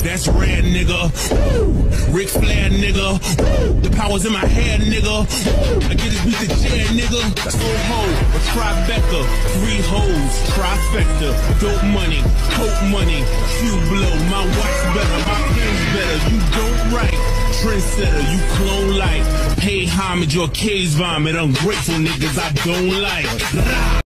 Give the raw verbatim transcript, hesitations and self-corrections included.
That's rare, nigga. Woo! Ric Flair, nigga. Woo! The power's in my hair, nigga. Woo! I get this beat to chair, nigga. That's so ho, a trifecta. Three hoes, trifecta. Dope money, coke money. Few blow, my watch better, my pen's better. You don't write. Trendsetter, you clone like. Pay homage or case vomit. Ungrateful niggas I don't like. Rah!